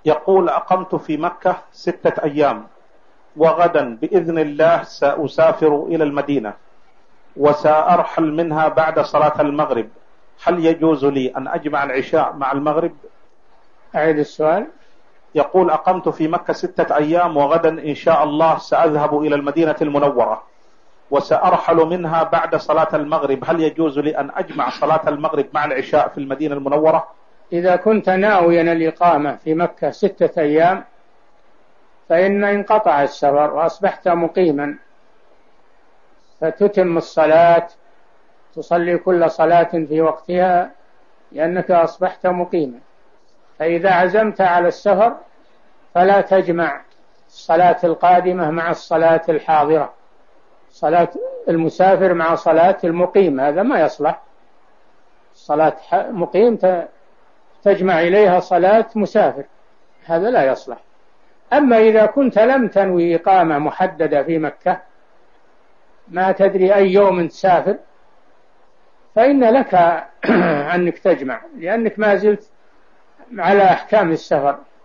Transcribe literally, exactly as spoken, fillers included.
يقول: أقمت في مكة ستة أيام، وغدا بإذن الله سأسافر إلى المدينة، وسأرحل منها بعد صلاة المغرب، هل يجوز لي أن أجمع العشاء مع المغرب؟ أعيد السؤال. يقول: أقمت في مكة ستة أيام، وغدا إن شاء الله سأذهب إلى المدينة المنورة، وسأرحل منها بعد صلاة المغرب، هل يجوز لي أن أجمع صلاة المغرب مع العشاء في المدينة المنورة؟ إذا كنت ناويا الإقامة في مكة ستة أيام فإن انقطع السفر وأصبحت مقيما، فتتم الصلاة، تصلي كل صلاة في وقتها لأنك أصبحت مقيما. فإذا عزمت على السفر فلا تجمع الصلاة القادمة مع الصلاة الحاضرة، صلاة المسافر مع صلاة المقيم، هذا ما يصلح. صلاة مقيم تجمع إليها صلاة مسافر، هذا لا يصلح. أما إذا كنت لم تنوي إقامة محددة في مكة، ما تدري أي يوم تسافر، فإن لك أنك تجمع، لأنك ما زلت على أحكام السفر.